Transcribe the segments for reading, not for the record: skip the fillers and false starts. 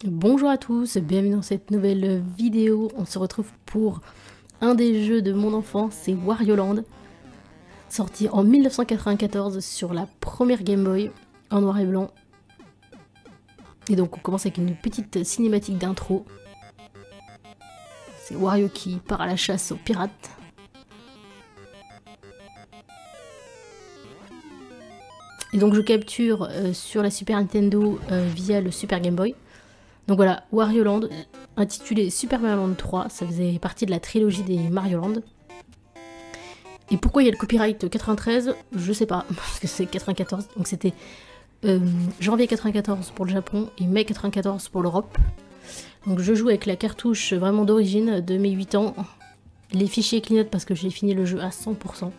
Bonjour à tous, bienvenue dans cette nouvelle vidéo. On se retrouve pour un des jeux de mon enfance, c'est Wario Land, sorti en 1994 sur la première Game Boy, en noir et blanc. Et donc on commence avec une petite cinématique d'intro. C'est Wario qui part à la chasse aux pirates. Et donc je capture sur la Super Nintendo via le Super Game Boy. Donc voilà, Wario Land, intitulé Super Mario Land 3, ça faisait partie de la trilogie des Mario Land. Et pourquoi il y a le copyright 93, je sais pas, parce que c'est 94, donc c'était janvier 94 pour le Japon et mai 94 pour l'Europe. Donc je joue avec la cartouche vraiment d'origine de mes 8 ans. Les fichiers clignotent parce que j'ai fini le jeu à 100%.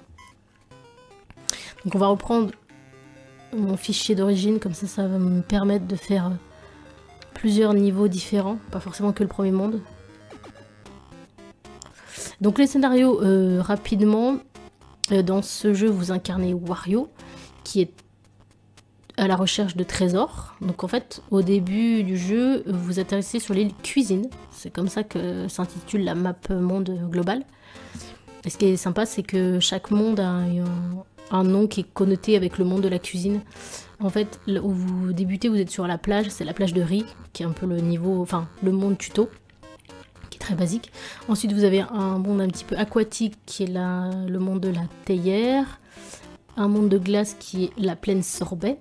Donc on va reprendre mon fichier d'origine, comme ça va me permettre de faire plusieurs niveaux différents, pas forcément que le premier monde. Donc les scénarios rapidement, dans ce jeu vous incarnez Wario qui est à la recherche de trésors. Donc en fait au début du jeu vous atterrissez sur l'île Cuisine, c'est comme ça que s'intitule la map monde globale. Et ce qui est sympa c'est que chaque monde a un nom qui est connoté avec le monde de la cuisine. En fait, là où vous débutez, vous êtes sur la plage, c'est la plage de riz, qui est un peu le niveau, enfin le monde tuto, qui est très basique. Ensuite, vous avez un monde un petit peu aquatique, qui est le monde de la théière. Un monde de glace, qui est la plaine Sorbet.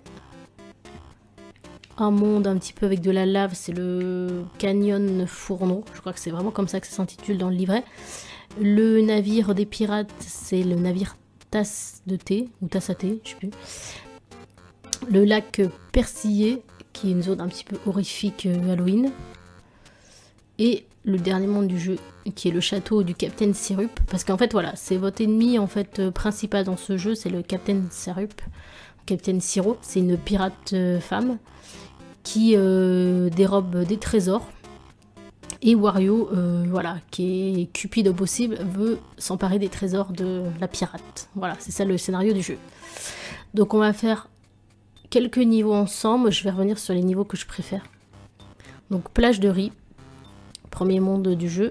Un monde un petit peu avec de la lave, c'est le canyon Fourneau. Je crois que c'est vraiment comme ça que ça s'intitule dans le livret. Le navire des pirates, c'est le navire Tasse de thé, ou Tasse à thé, je sais plus. Le lac Persillé, qui est une zone un petit peu horrifique Halloween. Et le dernier monde du jeu, qui est le château du Captain Syrup. Parce qu'en fait, voilà, c'est votre ennemi en fait principal dans ce jeu, c'est le Captain Syrup. Captain Siro, c'est une pirate femme qui dérobe des trésors. Et Wario, voilà, qui est cupide au possible, veut s'emparer des trésors de la pirate. Voilà, c'est ça le scénario du jeu. Donc on va faire quelques niveaux ensemble, je vais revenir sur les niveaux que je préfère. Donc plage de riz, premier monde du jeu.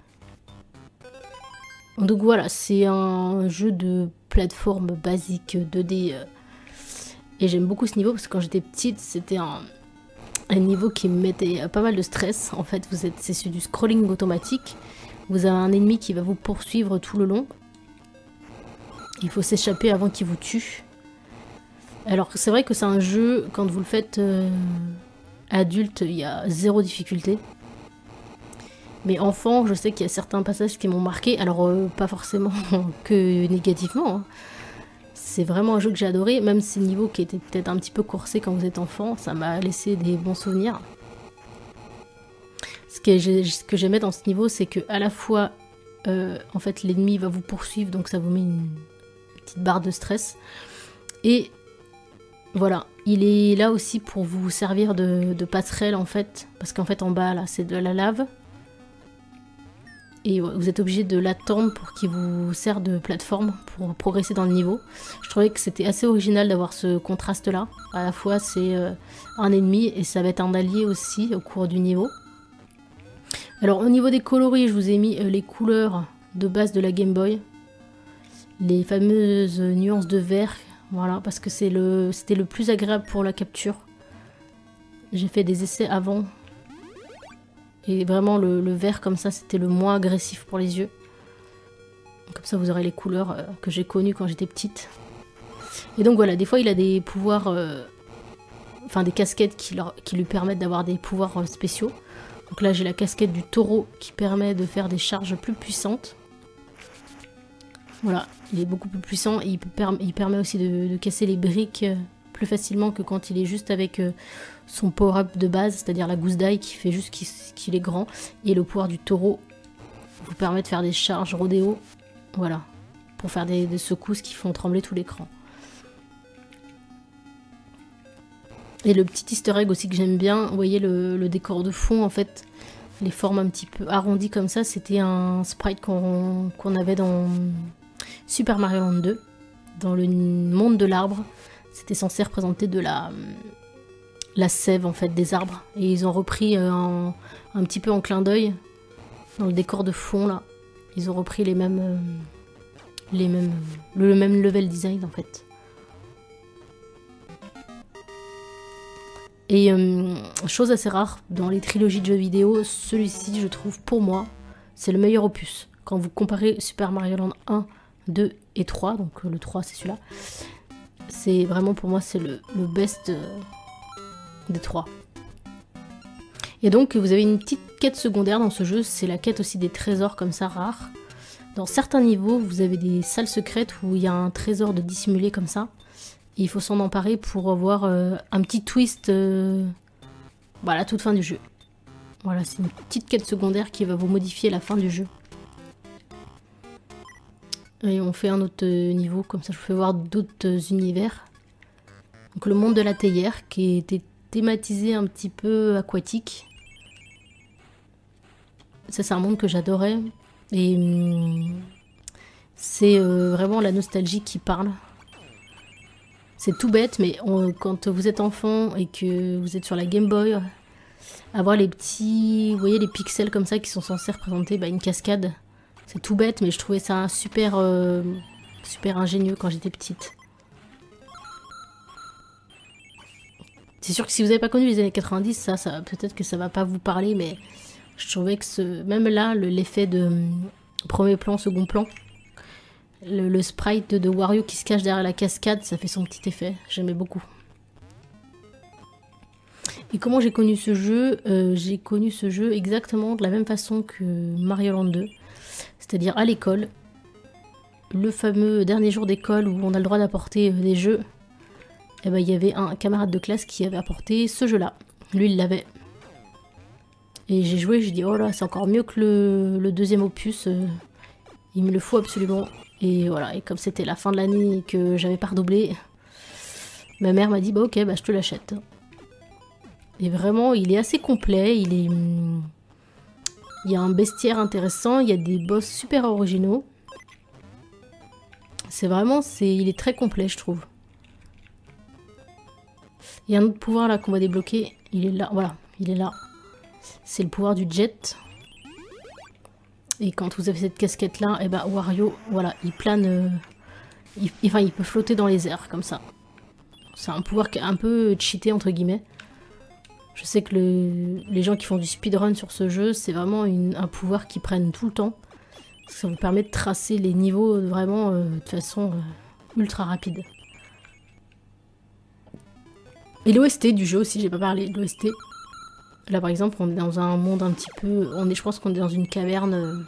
Donc voilà, c'est un jeu de plateforme basique 2D. Et j'aime beaucoup ce niveau parce que quand j'étais petite, c'était un niveau qui me mettait pas mal de stress. En fait, c'est du scrolling automatique. Vous avez un ennemi qui va vous poursuivre tout le long. Il faut s'échapper avant qu'il vous tue. Alors c'est vrai que c'est un jeu, quand vous le faites adulte, il y a zéro difficulté. Mais enfant, je sais qu'il y a certains passages qui m'ont marqué. Alors pas forcément que négativement. Hein. C'est vraiment un jeu que j'ai adoré, même ces niveaux qui étaient peut-être un petit peu corsés quand vous êtes enfant, ça m'a laissé des bons souvenirs. Ce que j'aimais dans ce niveau, c'est que à la fois, en fait, l'ennemi va vous poursuivre, donc ça vous met une petite barre de stress. Et voilà, il est là aussi pour vous servir de passerelle en fait, parce qu'en fait en bas là, c'est de la lave. Et vous êtes obligé de l'attendre pour qu'il vous serve de plateforme pour progresser dans le niveau. Je trouvais que c'était assez original d'avoir ce contraste-là. À la fois, c'est un ennemi et ça va être un allié aussi au cours du niveau. Alors, au niveau des coloris, je vous ai mis les couleurs de base de la Game Boy. Les fameuses nuances de vert, voilà, parce que c'était le plus agréable pour la capture. J'ai fait des essais avant. Et vraiment le vert comme ça c'était le moins agressif pour les yeux. Comme ça vous aurez les couleurs que j'ai connues quand j'étais petite. Et donc voilà, des fois il a des pouvoirs, enfin des casquettes qui lui permettent d'avoir des pouvoirs spéciaux. Donc là j'ai la casquette du taureau qui permet de faire des charges plus puissantes. Voilà, il est beaucoup plus puissant et il permet aussi de casser les briques plus facilement que quand il est juste avec son power-up de base, c'est-à-dire la gousse d'ail qui fait juste qu'il est grand. Et le pouvoir du taureau vous permet de faire des charges rodéo, voilà, pour faire des secousses qui font trembler tout l'écran. Et le petit easter egg aussi que j'aime bien, vous voyez le décor de fond, en fait, les formes un petit peu arrondies comme ça, c'était un sprite qu'on avait dans Super Mario Land 2, dans le monde de l'arbre. C'était censé représenter de la la sève en fait des arbres. Et ils ont repris un petit peu en clin d'œil dans le décor de fond là. Ils ont repris le même level design en fait. Et chose assez rare dans les trilogies de jeux vidéo, celui-ci je trouve pour moi c'est le meilleur opus. Quand vous comparez Super Mario Land 1, 2 et 3, donc le 3 c'est celui-là, c'est vraiment pour moi c'est le best des 3. Et donc vous avez une petite quête secondaire dans ce jeu, c'est la quête aussi des trésors comme ça rares. Dans certains niveaux, vous avez des salles secrètes où il y a un trésor de dissimulé comme ça. Et il faut s'en emparer pour avoir un petit twist à la toute fin du jeu. Voilà, c'est une petite quête secondaire qui va vous modifier la fin du jeu. Et on fait un autre niveau, comme ça je vous fais voir d'autres univers. Donc le monde de la théière qui était thématisé un petit peu aquatique. Ça c'est un monde que j'adorais. Et c'est vraiment la nostalgie qui parle. C'est tout bête, mais quand vous êtes enfant et que vous êtes sur la Game Boy, avoir les petits, vous voyez les pixels comme ça qui sont censés représenter une cascade. C'est tout bête, mais je trouvais ça super ingénieux quand j'étais petite. C'est sûr que si vous n'avez pas connu les années 90, ça peut-être que ça va pas vous parler, mais je trouvais que même là, l'effet de premier plan, second plan, le sprite de Wario qui se cache derrière la cascade, ça fait son petit effet. J'aimais beaucoup. Et comment j'ai connu ce jeu? J'ai connu ce jeu exactement de la même façon que Mario Land 2. C'est-à-dire à l'école. Le fameux dernier jour d'école où on a le droit d'apporter des jeux. Et il y avait un camarade de classe qui avait apporté ce jeu-là. Lui, il l'avait. Et j'ai joué, j'ai dit, oh là, c'est encore mieux que le deuxième opus. Il me le faut absolument. Et voilà, et comme c'était la fin de l'année et que j'avais pas redoublé, ma mère m'a dit, ok, je te l'achète. Et vraiment, il est assez complet, il y a un bestiaire intéressant, il y a des boss super originaux. C'est vraiment, il est très complet, je trouve. Il y a un autre pouvoir là qu'on va débloquer, il est là, voilà, il est là. C'est le pouvoir du jet. Et quand vous avez cette casquette là, Wario, voilà, il plane, il peut flotter dans les airs comme ça. C'est un pouvoir qui est un peu cheaté entre guillemets. Je sais que les gens qui font du speedrun sur ce jeu, c'est vraiment un pouvoir qu'ils prennent tout le temps. Ça vous permet de tracer les niveaux vraiment de façon ultra rapide. Et l'OST du jeu aussi, j'ai pas parlé de l'OST. Là par exemple, on est dans un monde un petit peu... je pense qu'on est dans une caverne...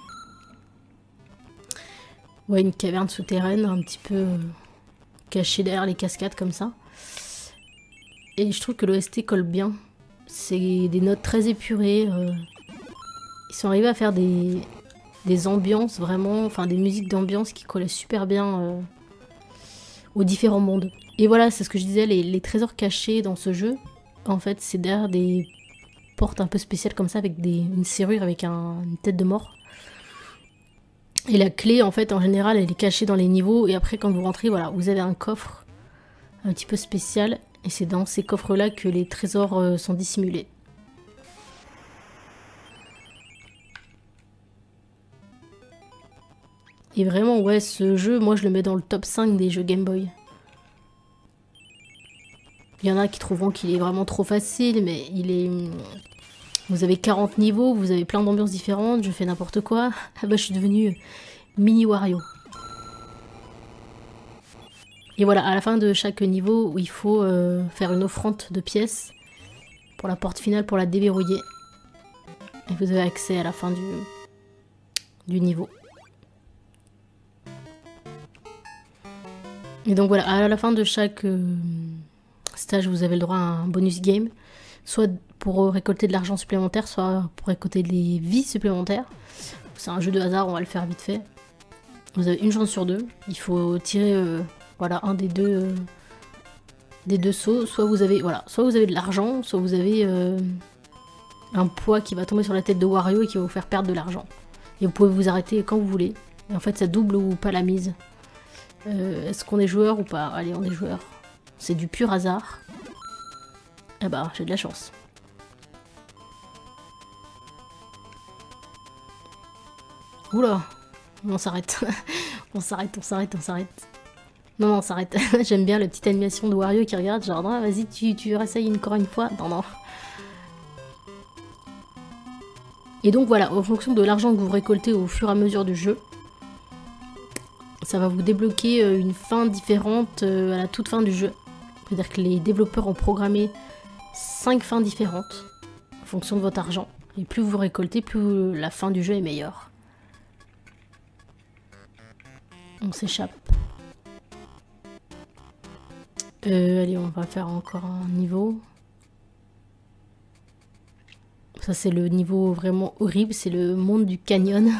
ouais, une caverne souterraine, un petit peu cachée derrière les cascades comme ça. Et je trouve que l'OST colle bien. C'est des notes très épurées. Ils sont arrivés à faire des ambiances vraiment... Enfin, des musiques d'ambiance qui collaient super bien aux différents mondes. Et voilà, c'est ce que je disais, les trésors cachés dans ce jeu, en fait, c'est derrière des portes un peu spéciales comme ça, avec une serrure avec une tête de mort. Et la clé, en fait, en général, elle est cachée dans les niveaux. Et après, quand vous rentrez, voilà, vous avez un coffre un petit peu spécial. Et c'est dans ces coffres-là que les trésors sont dissimulés. Et vraiment, ouais, ce jeu, moi, je le mets dans le top 5 des jeux Game Boy. Il y en a qui trouveront qu'il est vraiment trop facile, mais vous avez 40 niveaux, vous avez plein d'ambiances différentes, je fais n'importe quoi. Ah je suis devenue mini Wario. Et voilà, à la fin de chaque niveau, il faut faire une offrande de pièces pour la porte finale, pour la déverrouiller. Et vous avez accès à la fin du niveau. Et donc voilà, à la fin de chaque stage, vous avez le droit à un bonus game. Soit pour récolter de l'argent supplémentaire, soit pour récolter des vies supplémentaires. C'est un jeu de hasard, on va le faire vite fait. Vous avez une chance sur deux. Il faut tirer voilà, un des deux sauts. Soit vous avez de l'argent, soit vous avez un poids qui va tomber sur la tête de Wario et qui va vous faire perdre de l'argent. Et vous pouvez vous arrêter quand vous voulez. Et en fait, ça double ou pas la mise. Est-ce qu'on est joueur ou pas? Allez, on est joueur. C'est du pur hasard. Ah bah, j'ai de la chance. Oula, on s'arrête. On s'arrête. Non, on s'arrête. J'aime bien la petite animation de Wario qui regarde, genre, ah, vas-y, tu réessayes encore une fois. Non. Et donc voilà, en fonction de l'argent que vous récoltez au fur et à mesure du jeu, ça va vous débloquer une fin différente à la toute fin du jeu. C'est-à-dire que les développeurs ont programmé 5 fins différentes en fonction de votre argent. Et plus vous récoltez, plus la fin du jeu est meilleure. On s'échappe. Allez, on va faire encore un niveau. Ça, c'est le niveau vraiment horrible. C'est le monde du canyon.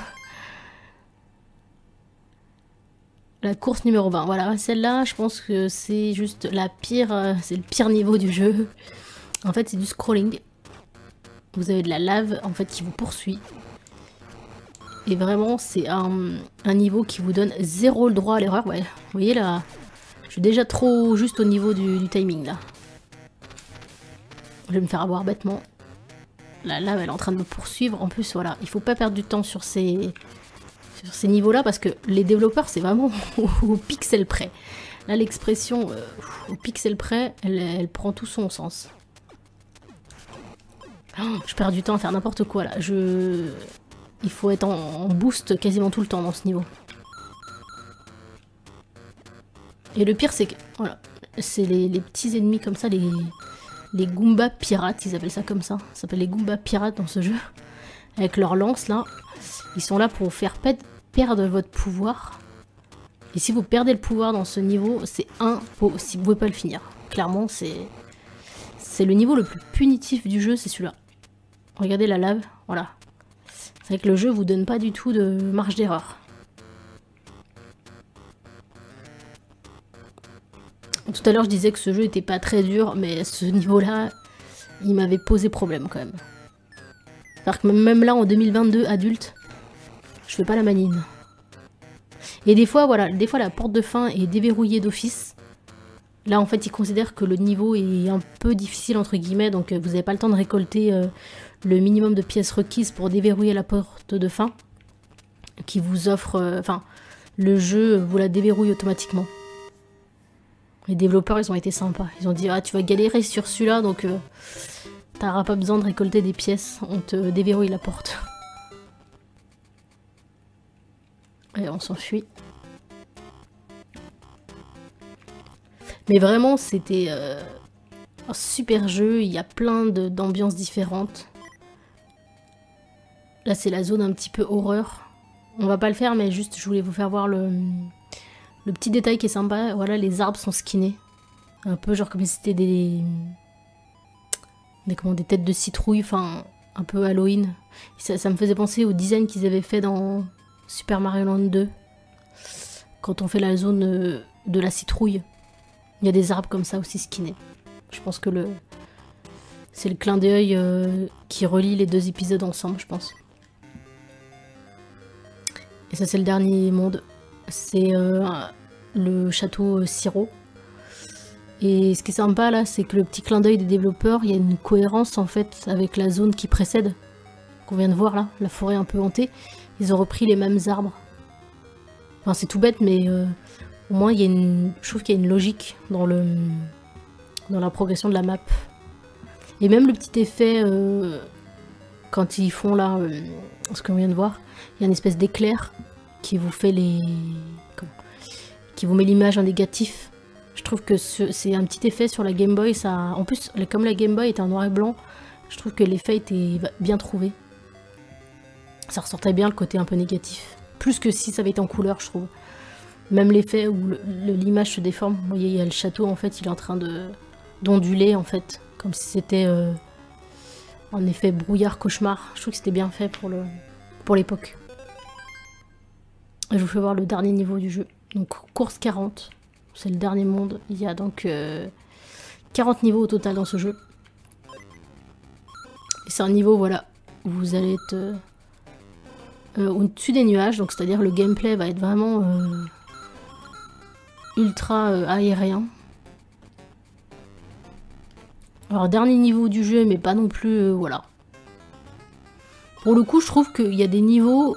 La course numéro 20. Voilà, celle-là, je pense que c'est juste la pire... c'est le pire niveau du jeu. En fait, c'est du scrolling. Vous avez de la lave, en fait, qui vous poursuit. Et vraiment, c'est un niveau qui vous donne zéro le droit à l'erreur. Ouais, vous voyez là, je suis déjà trop juste au niveau du timing là. Je vais me faire avoir bêtement. La lave, elle est en train de me poursuivre. En plus, voilà, il faut pas perdre du temps sur ces niveaux-là parce que les développeurs, c'est vraiment au pixel près. Là, l'expression au pixel près, elle prend tout son sens. Oh, je perds du temps à faire n'importe quoi là. Il faut être en boost quasiment tout le temps dans ce niveau. Et le pire, c'est que, voilà, c'est les petits ennemis comme ça, les Goombas pirates, ils appellent ça comme ça. Ça s'appelle les Goombas pirates dans ce jeu. Avec leur lance là, ils sont là pour vous faire perdre votre pouvoir. Et si vous perdez le pouvoir dans ce niveau, c'est impossible, vous pouvez pas le finir. Clairement, c'est le niveau le plus punitif du jeu, c'est celui-là. Regardez la lave, voilà. C'est vrai que le jeu vous donne pas du tout de marge d'erreur. Tout à l'heure je disais que ce jeu était pas très dur, mais ce niveau-là, il m'avait posé problème quand même. C'est-à-dire que même là en 2022 adulte, je fais pas la manine. Et des fois, voilà, la porte de fin est déverrouillée d'office. Là en fait ils considèrent que le niveau est un peu difficile entre guillemets, donc vous n'avez pas le temps de récolter le minimum de pièces requises pour déverrouiller la porte de fin. Qui vous offre... Enfin, le jeu vous la déverrouille automatiquement. Les développeurs ils ont été sympas. Ils ont dit ah tu vas galérer sur celui-là donc t'auras pas besoin de récolter des pièces. On te déverrouille la porte. Et on s'enfuit. Mais vraiment, c'était un super jeu. Il y a plein d'ambiances différentes. Là, c'est la zone un petit peu horreur. On va pas le faire, mais juste, je voulais vous faire voir le petit détail qui est sympa. Voilà, les arbres sont skinnés. Un peu genre comme si c'était des têtes de citrouille. Enfin, un peu Halloween. Ça me faisait penser au design qu'ils avaient fait dans Super Mario Land 2. Quand on fait la zone de la citrouille. Il y a des arbres comme ça aussi skinnés. Je pense que c'est le clin d'œil qui relie les deux épisodes ensemble, je pense. Et ça, c'est le dernier monde. C'est le château Siro. Et ce qui est sympa là, c'est que le petit clin d'œil des développeurs, il y a une cohérence en fait avec la zone qui précède, qu'on vient de voir là, la forêt un peu hantée. Ils ont repris les mêmes arbres. Enfin, c'est tout bête, mais au moins, je trouve qu'il y a une logique dans la progression de la map. Et même le petit effet, quand ils font là, ce qu'on vient de voir, il y a une espèce d'éclair qui vous fait qui vous met l'image en négatif. Je trouve que c'est un petit effet sur la Game Boy. En plus, comme la Game Boy est en noir et blanc, je trouve que l'effet était bien trouvé. Ça ressortait bien le côté un peu négatif. Plus que si ça avait été en couleur, je trouve. Même l'effet où l'image se déforme. Vous voyez, il y a le château, en fait, il est en train d'onduler, en fait. Comme si c'était, en effet, brouillard, cauchemar. Je trouve que c'était bien fait pour l'époque. Je vous fais voir le dernier niveau du jeu. Donc, course 40. C'est le dernier monde. Il y a donc 40 niveaux au total dans ce jeu. Et c'est un niveau, voilà, où vous allez être au-dessus des nuages. Donc, c'est-à-dire le gameplay va être vraiment ultra aérien. Alors dernier niveau du jeu, mais pas non plus, voilà. Pour le coup, je trouve qu'il y a des niveaux...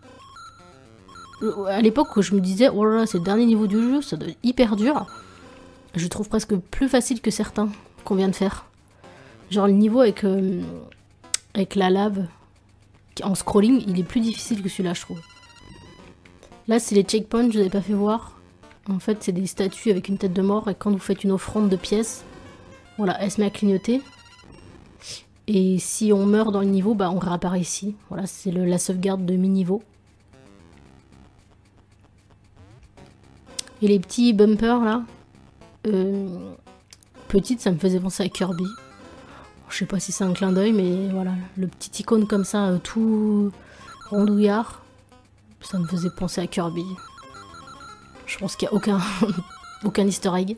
À l'époque où je me disais, oh là là, c'est le dernier niveau du jeu, ça doit être hyper dur. Je trouve presque plus facile que certains qu'on vient de faire. Genre le niveau avec la lave, en scrolling, il est plus difficile que celui-là, je trouve. Là, c'est les checkpoints, je vous avais pas fait voir. En fait, c'est des statues avec une tête de mort, et quand vous faites une offrande de pièces, voilà, elle se met à clignoter. Et si on meurt dans le niveau, bah on réapparaît ici. Voilà, c'est la sauvegarde de mi-niveau. Et les petits bumpers là, petites, ça me faisait penser à Kirby. Je sais pas si c'est un clin d'œil, mais voilà, le petit icône comme ça, tout rondouillard, ça me faisait penser à Kirby. Je pense qu'il n'y a aucun, aucun easter egg.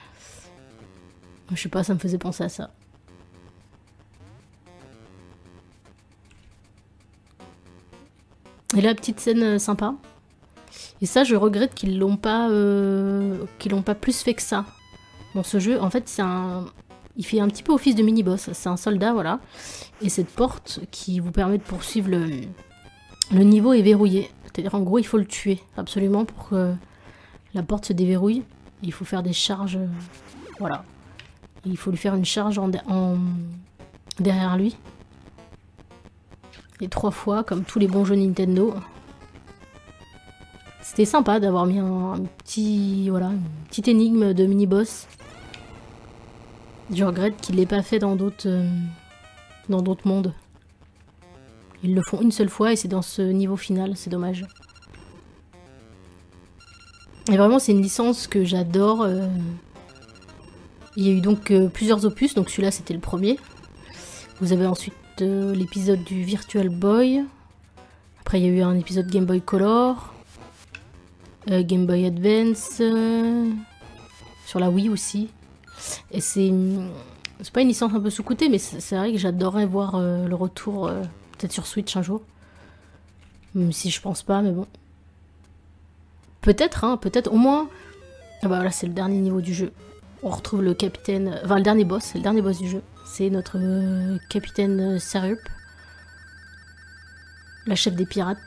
Je sais pas, ça me faisait penser à ça. Et là, petite scène sympa. Et ça, je regrette qu'ils l'ont pas plus fait que ça. Dans ce jeu, en fait, il fait un petit peu office de mini-boss. C'est un soldat, voilà. Et cette porte qui vous permet de poursuivre le niveau est verrouillée. C'est-à-dire, en gros, il faut le tuer, absolument, pour que la porte se déverrouille. Il faut faire des charges, voilà. Il faut lui faire une charge derrière lui. Et 3 fois, comme tous les bons jeux Nintendo. C'était sympa d'avoir mis un petit, voilà, une petite énigme de mini-boss. Je regrette qu'il l'ait pas fait dans d'autres mondes. Ils le font une seule fois et c'est dans ce niveau final, c'est dommage. Et vraiment, c'est une licence que j'adore. Il y a eu donc plusieurs opus, donc celui-là c'était le premier. Vous avez ensuite l'épisode du Virtual Boy. Après, il y a eu un épisode Game Boy Color. Game Boy Advance, sur la Wii aussi. Et c'est pas une licence un peu sous-cotée, mais c'est vrai que j'adorerais voir le retour, peut-être sur Switch un jour. Même si je pense pas, mais bon. Peut-être, hein, peut-être au moins... Ah bah voilà, c'est le dernier niveau du jeu. On retrouve le capitaine... Enfin, le dernier boss, c'est le dernier boss du jeu. C'est notre capitaine Sarup. La chef des pirates.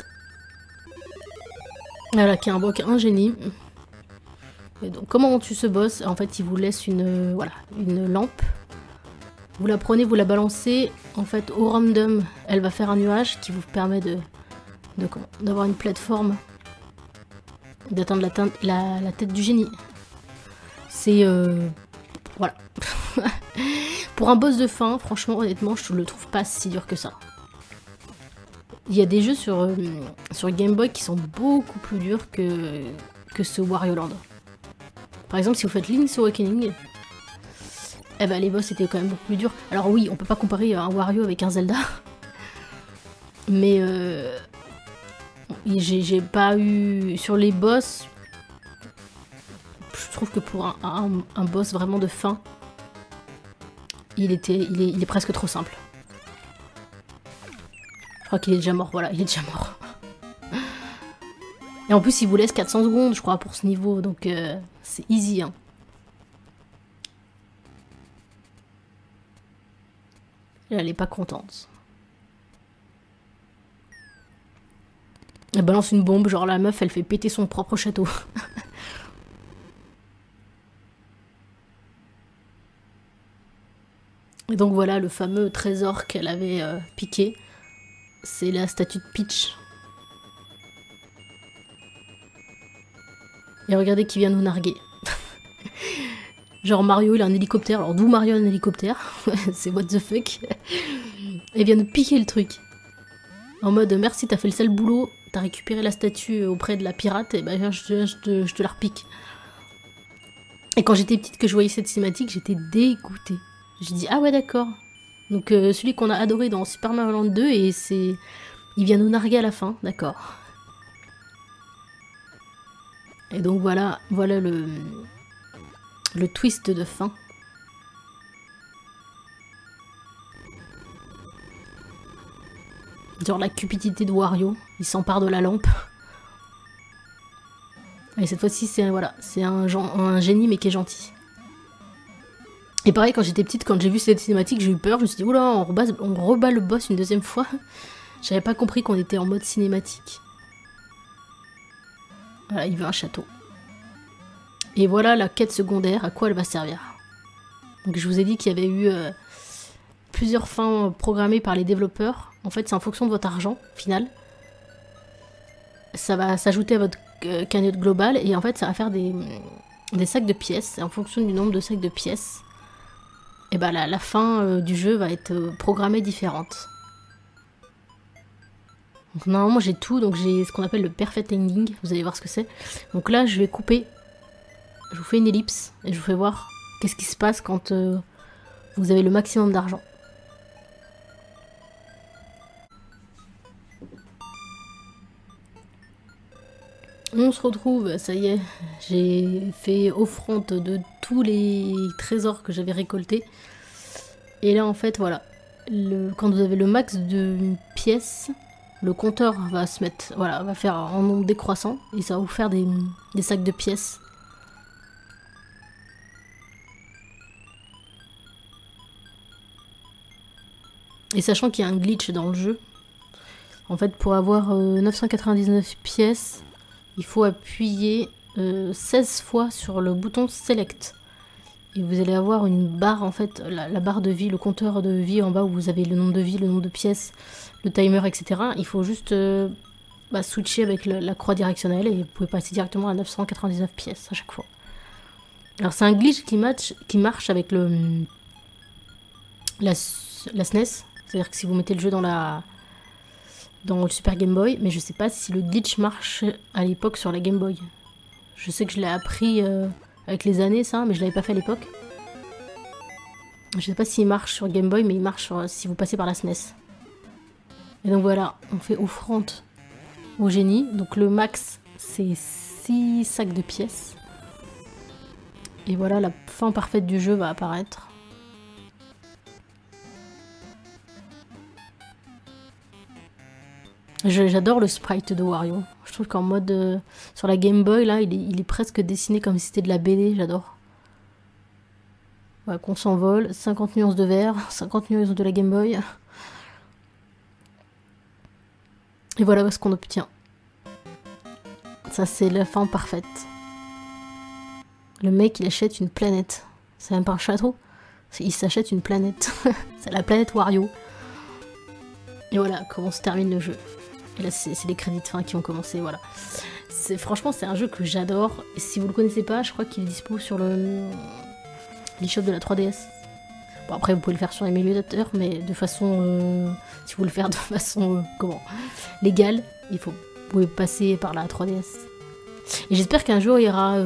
Voilà, qui invoque un génie. Et donc, comment on tue ce boss? En fait, il vous laisse une lampe. Vous la prenez, vous la balancez. En fait, au random, elle va faire un nuage qui vous permet d'avoir une plateforme, d'atteindre la tête du génie. C'est... voilà. Pour un boss de fin, franchement, honnêtement, je le trouve pas si dur que ça. Il y a des jeux sur Game Boy qui sont beaucoup plus durs que ce Wario Land. Par exemple, si vous faites Link's Awakening, eh ben, les boss étaient quand même beaucoup plus durs. Alors oui, on peut pas comparer un Wario avec un Zelda. Mais j'ai pas eu... Sur les boss, je trouve que pour un boss vraiment de fin, il est presque trop simple. Je crois qu'il est déjà mort, voilà, il est déjà mort. Et en plus, il vous laisse 400 secondes, je crois, pour ce niveau, donc c'est easy, hein. Et elle est pas contente. Elle balance une bombe, genre la meuf, elle fait péter son propre château. Et donc voilà, le fameux trésor qu'elle avait piqué. C'est la statue de Peach. Et regardez qui vient nous narguer. Genre Mario, il a un hélicoptère. Alors d'où Mario a un hélicoptère? C'est what the fuck. Il vient nous piquer le truc. En mode, merci, t'as fait le sale boulot. T'as récupéré la statue auprès de la pirate. Et ben je te la repique. Et quand j'étais petite que je voyais cette cinématique, j'étais dégoûtée. J'ai dit, ah ouais d'accord. Donc celui qu'on a adoré dans Super Mario Land 2, et c'est... Il vient nous narguer à la fin, d'accord. Et donc voilà le twist de fin. Genre la cupidité de Wario, il s'empare de la lampe. Et cette fois-ci, c'est voilà, c'est un génie mais qui est gentil. Et pareil, quand j'étais petite, quand j'ai vu cette cinématique, j'ai eu peur. Je me suis dit, oula, on rebat le boss une deuxième fois. J'avais pas compris qu'on était en mode cinématique. Voilà, il veut un château. Et voilà la quête secondaire, à quoi elle va servir. Donc je vous ai dit qu'il y avait eu plusieurs fins programmées par les développeurs. En fait, c'est en fonction de votre argent final. Ça va s'ajouter à votre cagnotte globale et en fait, ça va faire des sacs de pièces. Et en fonction du nombre de sacs de pièces, et ben la fin du jeu va être programmée différente. Donc normalement j'ai tout, donc j'ai ce qu'on appelle le perfect ending, vous allez voir ce que c'est. Donc là je vais couper, je vous fais une ellipse et je vous fais voir qu'est-ce qui se passe quand vous avez le maximum d'argent. On se retrouve, ça y est, j'ai fait offrande de tous les trésors que j'avais récoltés. Et là en fait voilà, quand vous avez le max de pièces, le compteur va se mettre, voilà, va faire en nombre décroissant et ça va vous faire des sacs de pièces. Et sachant qu'il y a un glitch dans le jeu, en fait pour avoir 999 pièces, il faut appuyer 16 fois sur le bouton Select. Et vous allez avoir une barre, en fait, la barre de vie, le compteur de vie en bas où vous avez le nombre de vie, le nombre de pièces, le timer, etc. Il faut juste switcher avec la croix directionnelle et vous pouvez passer directement à 999 pièces à chaque fois. Alors c'est un glitch qui marche avec la SNES. C'est-à-dire que si vous mettez le jeu dans le Super Game Boy, mais je sais pas si le glitch marche à l'époque sur la Game Boy. Je sais que je l'ai appris avec les années ça, mais je l'avais pas fait à l'époque. Je sais pas s'il marche sur Game Boy, mais il marche si vous passez par la SNES. Et donc voilà, on fait offrande au génie. Donc le max, c'est 6 sacs de pièces. Et voilà, la fin parfaite du jeu va apparaître. J'adore le sprite de Wario. Je trouve qu'en mode... sur la Game Boy, là, il est presque dessiné comme si c'était de la BD. J'adore. Voilà, qu'on s'envole. 50 nuances de vert. 50 nuances de la Game Boy. Et voilà ce qu'on obtient. Ça, c'est la fin parfaite. Le mec, il achète une planète. C'est même pas un château. Il s'achète une planète. C'est la planète Wario. Et voilà comment se termine le jeu. Et là, c'est les crédits de fin qui ont commencé, voilà. Franchement, c'est un jeu que j'adore. Et si vous le connaissez pas, je crois qu'il est dispo sur l'eShop de la 3DS. Bon, après, vous pouvez le faire sur l'émulateur, mais de façon... si vous voulez le faire de façon... légale, vous pouvez passer par la 3DS. Et j'espère qu'un jour,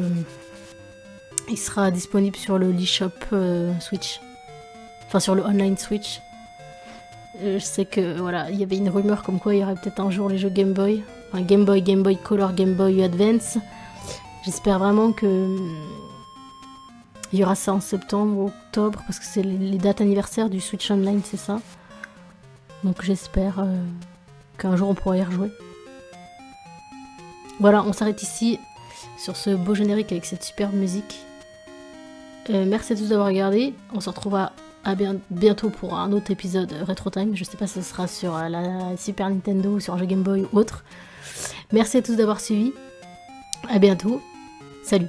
il sera disponible sur le l'eShop Switch. Enfin, sur le online Switch. Je sais que voilà, il y avait une rumeur comme quoi il y aurait peut-être un jour les jeux Game Boy, enfin Game Boy Color, Game Boy Advance. J'espère vraiment que il y aura ça en septembre ou octobre parce que c'est les dates anniversaires du Switch Online, c'est ça. Donc j'espère qu'un jour on pourra y rejouer. Voilà, on s'arrête ici sur ce beau générique avec cette superbe musique. Merci à tous d'avoir regardé. On se retrouvera bientôt pour un autre épisode Retro Time. Je sais pas si ce sera sur la Super Nintendo ou sur un jeu Game Boy ou autre. Merci à tous d'avoir suivi. À bientôt. Salut.